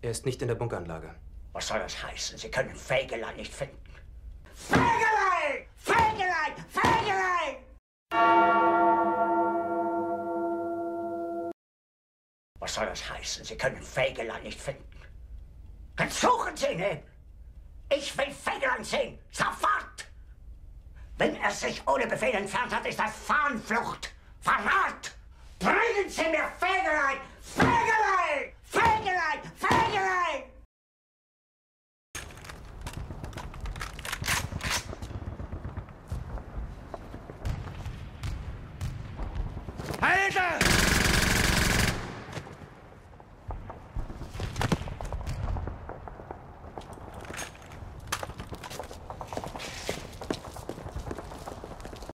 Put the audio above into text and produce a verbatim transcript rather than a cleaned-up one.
Er ist nicht in der Bunkeranlage. Was soll das heißen? Sie können Fegelein nicht finden. Fegelein! Fegelein! Fegelein! Was soll das heißen? Sie können Fegelein nicht finden. Dann suchen Sie ihn eben. Ich will Fegelein sehen. Sofort! Wenn er sich ohne Befehl entfernt hat, ist das Fahnenflucht. Verrat! Bringen Sie mir Fegelein! Fegelein! Fegelein! Fegelein! Alter!